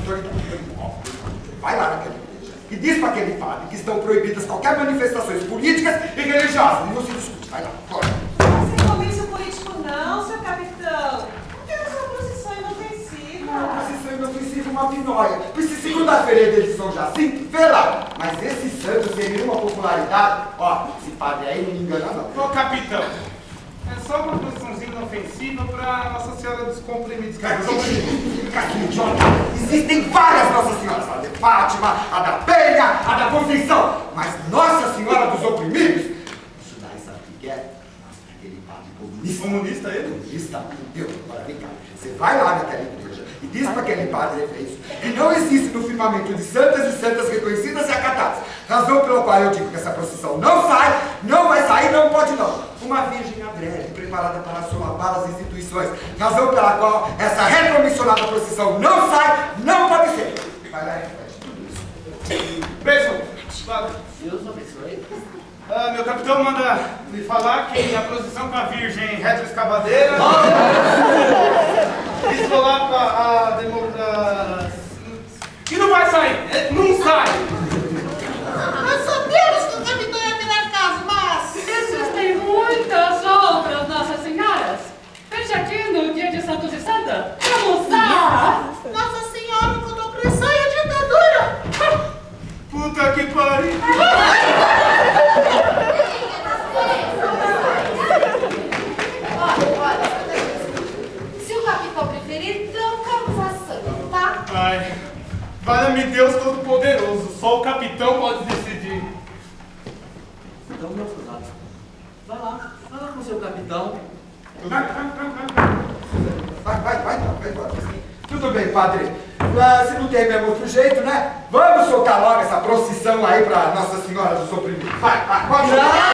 Vai lá naquela igreja e diz para aquele padre que estão proibidas qualquer manifestações políticas e religiosas. E não se discute. Vai lá, bora. Sem comício político não, seu capitão. Não tem essa procissão inofensiva. Uma procissão inofensiva, uma pinóia. Por se segunda-feira eles de São Jacinto, vê lá. Mas esse santo tem nenhuma popularidade. Ó, esse padre aí não me engana não. Ô, capitão, é só uma procissãozinha inofensiva para Nossa Senhora dos Comprimidos. Idiota. Existem várias Nossa Senhoras. A de Fátima, a da Penha, a da Conceição. Mas Nossa Senhora dos Oprimidos, isso daí sabe o que é? Aquele padre comunista. Comunista ele? Comunista? Meu, agora vem cá. Você vai lá naquela igreja e diz para aquele padre isso. E não existe no firmamento de santas e santas reconhecidas e acatadas. Razão pela qual eu digo que essa procissão não sai, não vai sair, não pode não. Uma virgem adrede, preparada para assolar as instituições. Razão pela qual essa retromissionada procissão não sai, não pode ser. Vai lá e reflete tudo isso. Beijo, padre. Deus abençoe. Meu capitão manda me falar que a procissão com a Virgem retroescavadeira escolar com a democracia. E não vai sair, não sai. Nós sabemos que o capitão ia virar caso, mas... Existem muitas outras Nossas Senhoras. Veja aqui no dia de Santos e Santa. Vamos lá! Nossa Senhora contra a opressão e a ditadura! Puta que pariu. Olha, se o capitão preferir, trocamos a santa, tá? Ai, valha-me Deus Todo-Poderoso, só o capitão pode decidir. Então, meu filho, vai lá com o seu capitão. Vai embora. Tudo bem, padre. Se não tem mesmo outro jeito, né? Vamos soltar logo essa procissão aí para Nossa Senhora dos Oprimidos. Vai, pode ir.